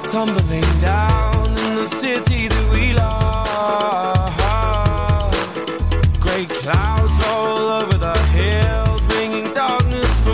tumbling down in the city that we love. Grey clouds all over the hills, bringing darkness from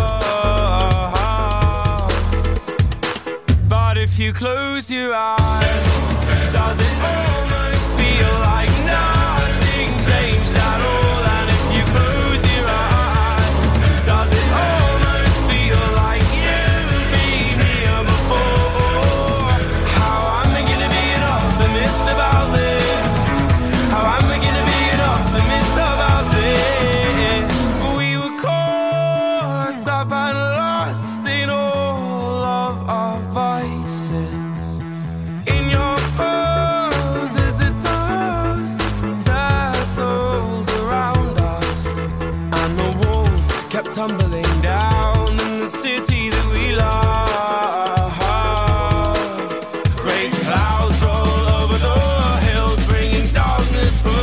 above. But if you close your eyes, does it almost feel like nothing changed at all? And if you close your eyes, does it almost feel like you've been here before? How am I gonna be an optimist about this? How am I gonna be an optimist about this? We were caught up and lost in all of our vices. In your pose as the dust settled around us, and the walls kept tumbling down in the city that we love. Great clouds roll over the hills, bringing darkness from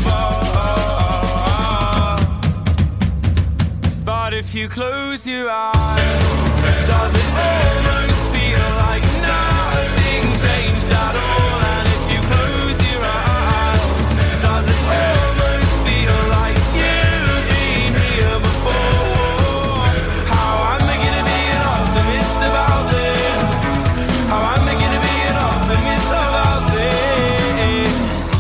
above. But if you close your eyes, does it almost feel like nothing changed at all? And if you close your eyes, does it almost feel like you've been here before? How am I gonna be an optimist about this? How am I gonna be an optimist about this?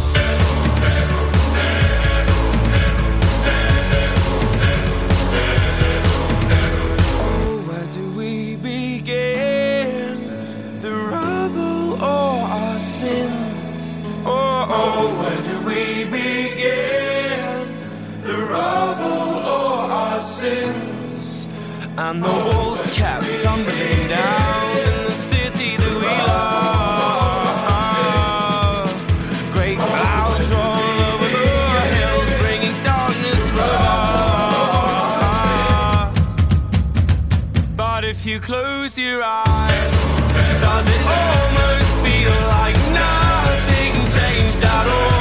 Oh, where do we begin? The rubble or our sins? Oh, where do we begin? The rubble or our sins? And the walls kept tumbling down in the city that we love. Great clouds roll over the hills, bringing darkness from above. But if you close your eyes, does it almost feel like nothing changed at all?